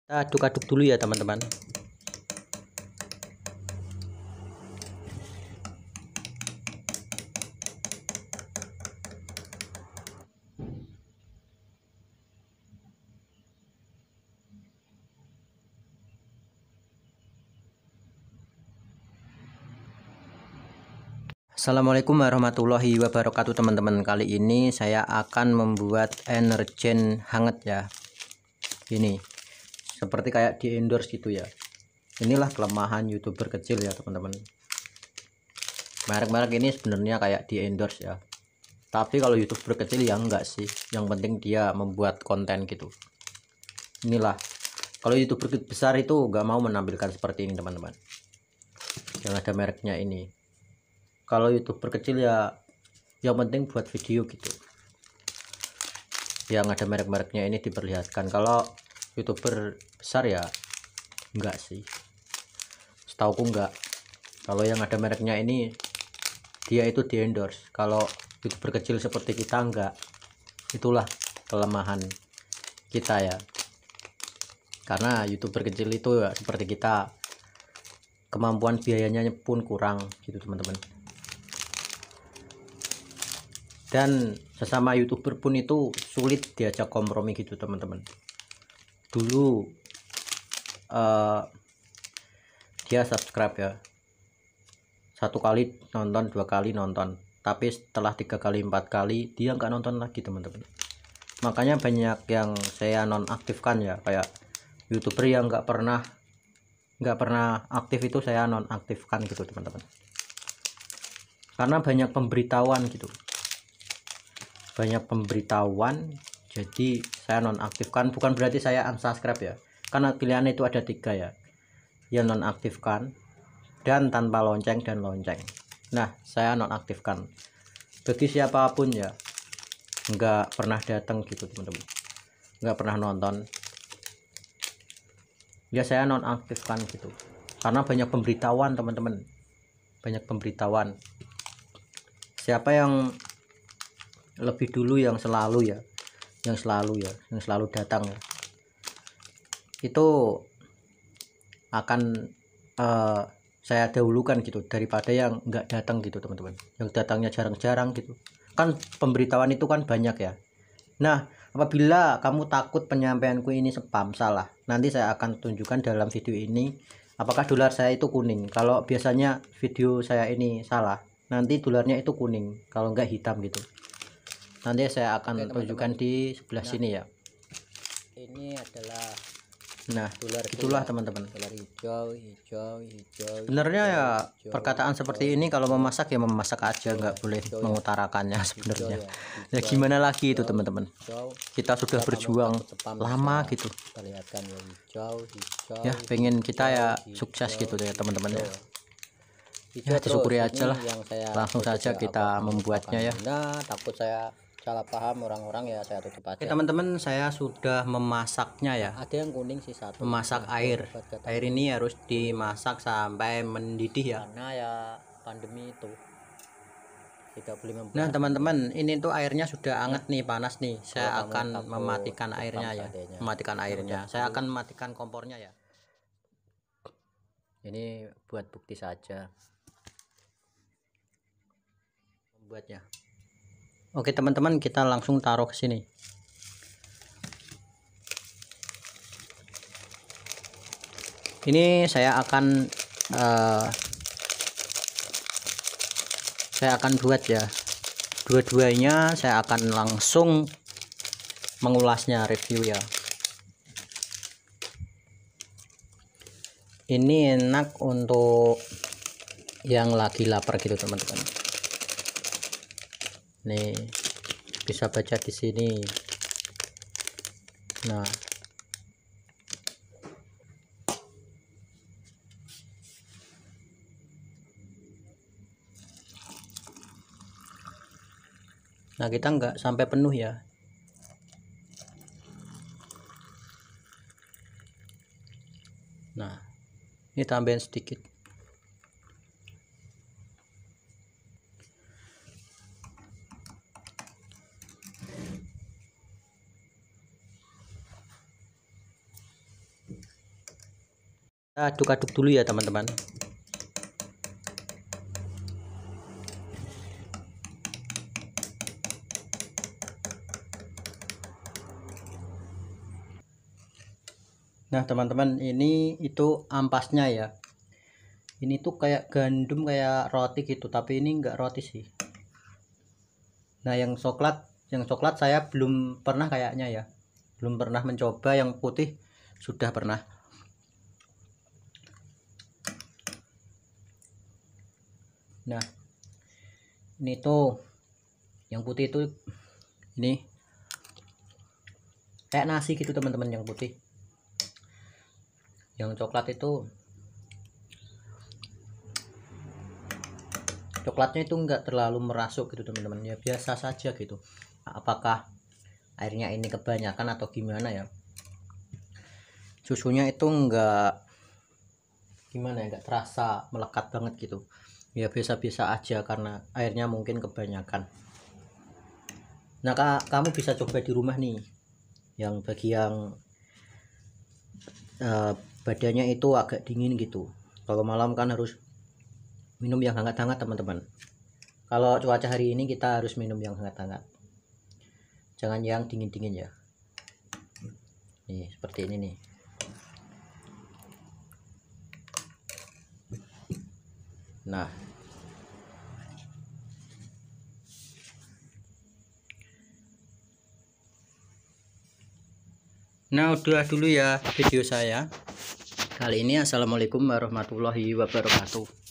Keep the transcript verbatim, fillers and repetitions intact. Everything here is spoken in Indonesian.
Kita aduk-aduk dulu ya teman-teman. Assalamualaikum warahmatullahi wabarakatuh teman-teman. Kali ini saya akan membuat energen hangat ya. Ini seperti kayak di endorse gitu ya. Inilah kelemahan youtuber kecil ya teman-teman. Merek-merek ini sebenarnya kayak di endorse ya, tapi kalau youtuber kecil ya enggak sih. Yang penting dia membuat konten gitu. Inilah, kalau youtuber besar itu enggak mau menampilkan seperti ini teman-teman, yang ada mereknya ini. Kalau youtuber kecil ya yang penting buat video gitu, yang ada merek-mereknya ini diperlihatkan. Kalau youtuber besar ya enggak sih, setauku enggak. Kalau yang ada mereknya ini dia itu di endorse. Kalau youtuber kecil seperti kita enggak. Itulah kelemahan kita ya, karena youtuber kecil itu ya seperti kita, kemampuan biayanya pun kurang gitu teman-teman. Dan sesama youtuber pun itu sulit diajak kompromi gitu teman-teman. Dulu uh, dia subscribe ya, satu kali nonton, dua kali nonton, tapi setelah tiga kali empat kali dia nggak nonton lagi teman-teman. Makanya banyak yang saya nonaktifkan ya, kayak youtuber yang nggak pernah nggak pernah aktif itu saya nonaktifkan gitu teman-teman, karena banyak pemberitahuan gitu, banyak pemberitahuan. Jadi saya nonaktifkan. Bukan berarti saya unsubscribe ya, karena pilihan itu ada tiga ya, yang nonaktifkan, dan tanpa lonceng, dan lonceng. Nah, saya nonaktifkan bagi siapapun ya, nggak pernah datang gitu teman-teman, nggak pernah nonton ya, saya nonaktifkan gitu, karena banyak pemberitahuan teman-teman, banyak pemberitahuan. Siapa yang lebih dulu, yang selalu ya, yang selalu ya, yang selalu datang ya, itu akan uh, saya dahulukan gitu, daripada yang nggak datang gitu teman-teman, yang datangnya jarang-jarang gitu. Kan pemberitahuan itu kan banyak ya. Nah, apabila kamu takut penyampaianku ini spam, salah, nanti saya akan tunjukkan dalam video ini apakah dolar saya itu kuning. Kalau biasanya video saya ini salah, nanti dolarnya itu kuning, kalau enggak hitam gitu. Nanti saya akan Oke, tunjukkan di sebelah nah, sini ya. Ini adalah, nah, dolar itulah teman-teman, dolar hijau, hijau, hijau. Sebenarnya ya hijau, perkataan hijau, seperti ini kalau memasak ya memasak aja, nggak boleh hijau, mengutarakannya sebenarnya. Ya, hijau, ya gimana lagi hijau, itu teman-teman. Kita sudah berjuang lama gitu. Perlihatkan ya, hijau, hijau. Ya pengen kita ya sukses hijau, gitu ya teman-teman ya. Ya disyukuri aja lah. Langsung saja kita membuatnya ya. Nah, takut saya salah paham orang-orang ya, saya tutup aja. Oke teman-teman, saya sudah memasaknya ya. Ada yang kuning sih satu. Memasak nah, air. Air ini harus dimasak sampai mendidih ya. Karena ya pandemi itu tidak boleh membuat. Nah teman-teman, ini tuh airnya sudah hangat nah, nih, panas nih. Saya akan mematikan airnya ya. Adanya. Mematikan airnya. Saya akan mematikan kompornya ya. Ini buat bukti saja membuatnya. Oke teman-teman, kita langsung taruh ke sini. Ini saya akan uh, saya akan buat ya, dua-duanya saya akan langsung mengulasnya, review ya. Ini enak untuk yang lagi lapar gitu teman-teman. Nih bisa baca di sini. Nah, nah kita nggak sampai penuh ya. Nah, ini tambahin sedikit. Kita aduk-aduk dulu ya teman-teman. Nah teman-teman, ini itu ampasnya ya. Ini tuh kayak gandum, kayak roti gitu, tapi ini enggak roti sih. Nah yang coklat, yang coklat saya belum pernah kayaknya ya, belum pernah mencoba. Yang putih sudah pernah. Nah ini tuh yang putih itu, ini kayak nasi gitu teman-teman. Yang putih, yang coklat itu, coklatnya itu enggak terlalu merasuk gitu teman-teman ya, biasa saja gitu. Apakah airnya ini kebanyakan atau gimana ya? Susunya itu enggak gimana ya, enggak terasa melekat banget gitu ya, biasa-biasa aja karena airnya mungkin kebanyakan. Nah kamu bisa coba di rumah nih, yang bagi yang uh, badannya itu agak dingin gitu. Kalau malam kan harus minum yang hangat-hangat teman-teman. Kalau cuaca hari ini kita harus minum yang hangat-hangat, jangan yang dingin-dingin ya. Nih seperti ini nih. Nah Nah udah dulu ya video saya kali ini. Assalamualaikum warahmatullahi wabarakatuh.